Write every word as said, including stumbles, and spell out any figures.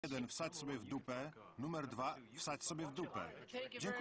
jeden, wsadź sobie w dupę. Numer dwa, wsadź sobie w dupę. Dziękuję.